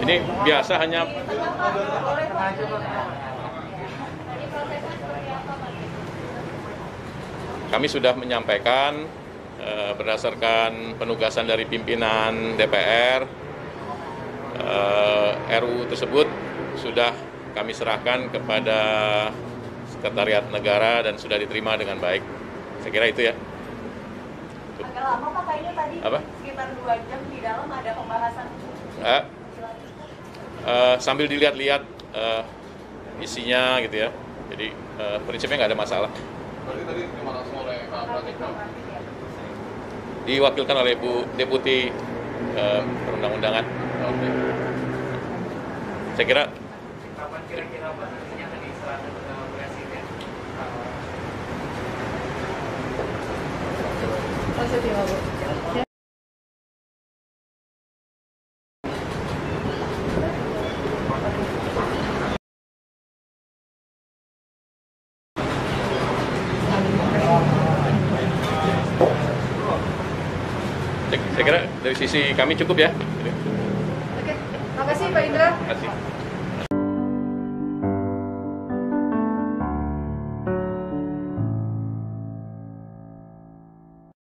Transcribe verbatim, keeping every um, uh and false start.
Ini biasa hanya kami sudah menyampaikan eh, berdasarkan penugasan dari pimpinan D P R, eh, R U U tersebut sudah kami serahkan kepada Sekretariat Negara dan sudah diterima dengan baik. Saya kira itu ya. Agak lama Pak, kayaknya tadi Apa? sekitar dua jam di dalam ada pembahasan. Eh, eh, sambil dilihat-lihat eh, isinya gitu ya. Jadi eh, prinsipnya nggak ada masalah. Berarti tadi terima kasih oleh Pak Pratikno. Diwakilkan oleh Bu Deputi eh, Perundang-undangan. Saya kira Kapan kira-kira Pak nantinya akan diserahkan ke Presiden? Positif, Bu. saya kira dari sisi kami cukup ya. Oke, makasih Pak Indra. Terima kasih.